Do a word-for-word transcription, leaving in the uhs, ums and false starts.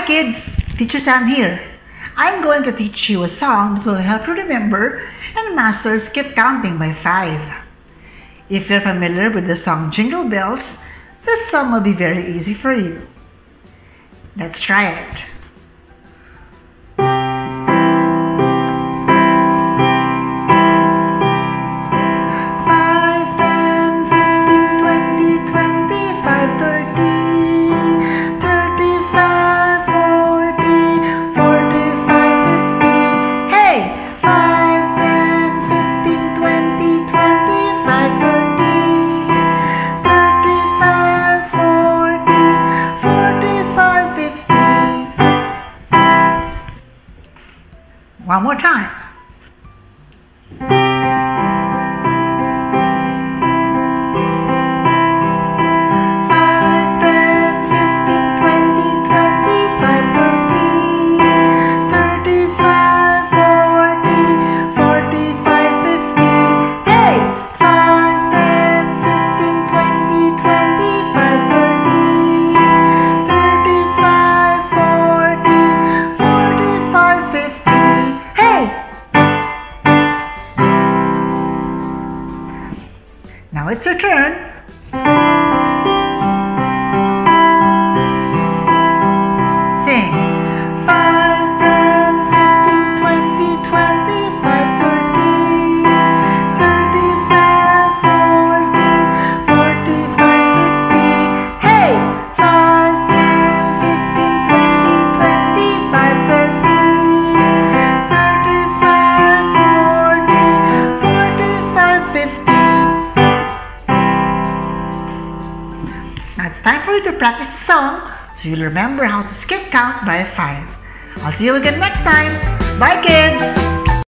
kids, Teacher Sam here. I'm going to teach you a song that will help you remember and master skip counting by five. If you're familiar with the song Jingle Bells, this song will be very easy for you. Let's try it. One more time. five, ten, fifteen, twenty, twenty-five, thirty, thirty-five, forty, forty-five, fifty. Hey! five, ten, fifteen, twenty, twenty-five, thirty, thirty-five, forty, forty-five, fifty. Now it's your turn. Sing. five, ten, fifteen, twenty, twenty-five, thirty, thirty-five, forty, forty-five, fifty. Hey! five, ten, fifteen, twenty, twenty-five, thirty, thirty-five, forty, forty-five, fifty. Now it's time for you to practice the song so you'll remember how to skip count by five. I'll see you again next time. Bye, kids!